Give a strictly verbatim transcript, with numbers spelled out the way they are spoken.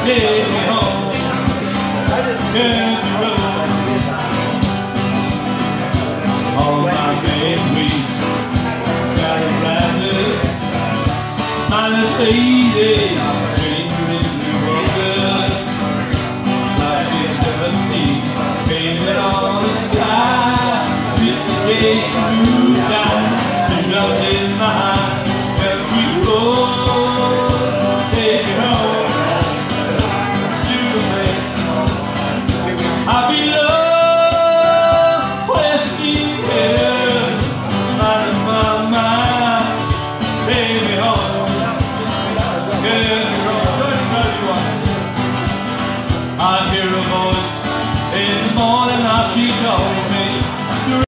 take me home, country road. All my bad weeks got it right up. Minus eighty, changes me broken. Like it dusty, painted on the sky. Just